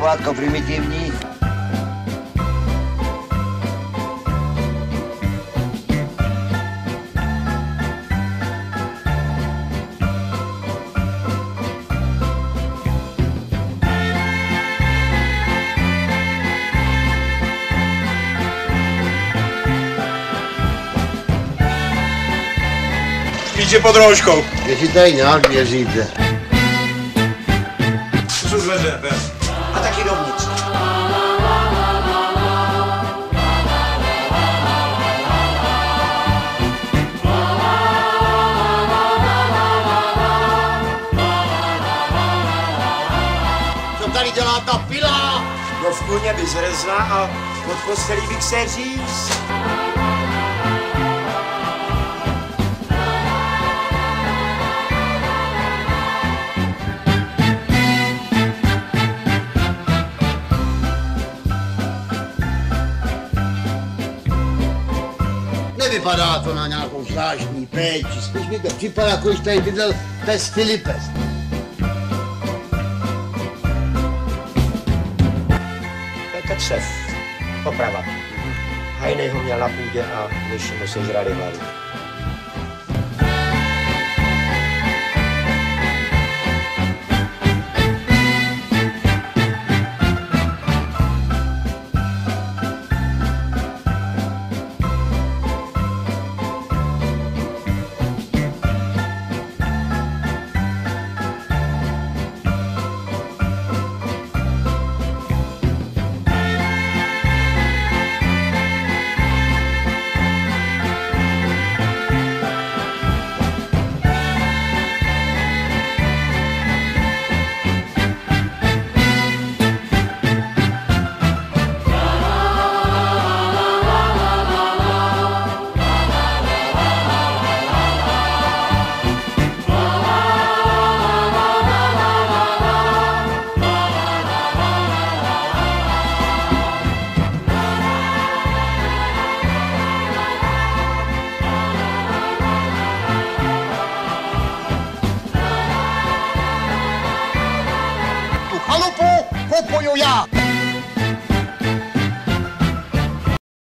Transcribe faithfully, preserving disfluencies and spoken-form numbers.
Hrabátko primitivní. Spíše pod rouškou. Jestli tady nějak věříte. To jsou dveře, bez. A taky dovnitř. Co tady dělá ta pila? No v kůně by zrezla a pod postelí bych se říct. Nevypadá to na nějakou zvláštní péči, spíš mi to připadá, jako když tady bydlel pes Filipes. To je Petřev, poprava. Hajnej ho měl na půdě a myši mu sežrali hlavu. Chalupu kupuju já.